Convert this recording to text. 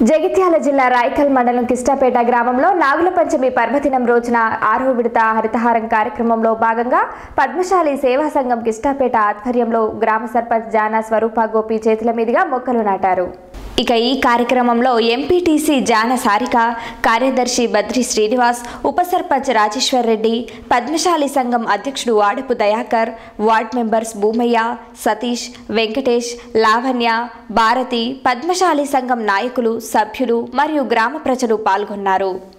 జగిత్యాల జిల్లా రాయకల్ మండలం కిష్టాపేట గ్రామంలో నాగుల పంచమి పర్వదినం రోజున 6వ విడత హరితహారం కార్యక్రమంలో భాగంగా పద్మశాలి సేవా సంఘం కిష్టాపేట ఆధ్వర్యంలో గ్రామ సర్పంచ్ జానా స్వరూప గోపి చేతుల మీదుగా మొక్కలు నాటారు. ఇక ఈ కార్యక్రమంలో ఎంపీటీసీ జాన సారిక, కార్యదర్శి బద్రి శ్రీనివాస్, ఉప సర్పంచ్ రాజేశ్వర్ రెడ్డి, పద్మశాలి సంఘం అధ్యక్షుడు వాడపు దయాకర్, వార్డ్ మెంబర్స్ భూమయ్య, సతీష్, వెంకటేష్, లావణ్య, భారతి, పద్మశాలి సంఘం నాయకులు, సభ్యులు మరియు గ్రామ ప్రజలు పాల్గొన్నారు.